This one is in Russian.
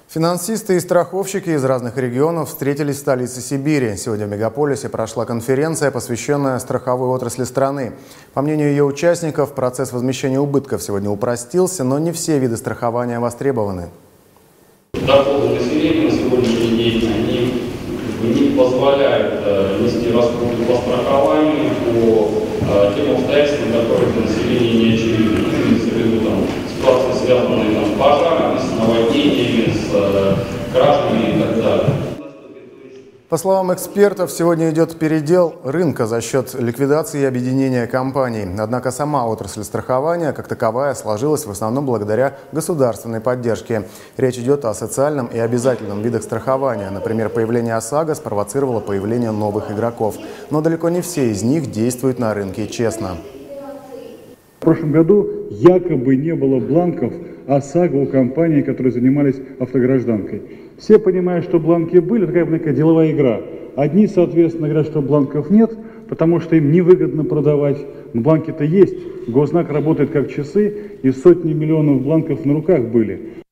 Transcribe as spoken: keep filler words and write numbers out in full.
Финансисты и страховщики из разных регионов встретились в столице Сибири. Сегодня в мегаполисе прошла конференция, посвященная страховой отрасли страны. По мнению ее участников, процесс возмещения убытков сегодня упростился, но не все виды страхования востребованы. Доходы населения на сегодняшний день они не позволяют нести расходы по страхованию по тем обстоятельствам, которые для населения не очевидны. Имеется в виду там, ситуации, связанные там, с пожарами, с наводнениями, с кражами и так далее. По словам экспертов, сегодня идет передел рынка за счет ликвидации и объединения компаний. Однако сама отрасль страхования, как таковая, сложилась в основном благодаря государственной поддержке. Речь идет о социальном и обязательном видах страхования. Например, появление ОСАГО спровоцировало появление новых игроков. Но далеко не все из них действуют на рынке честно. В прошлом году якобы не было бланков ОСАГО у компаний, которые занимались автогражданкой. Все понимают, что бланки были, такая некая деловая игра. Одни, соответственно, говорят, что бланков нет, потому что им невыгодно продавать. Но бланки-то есть. Госзнак работает как часы, и сотни миллионов бланков на руках были.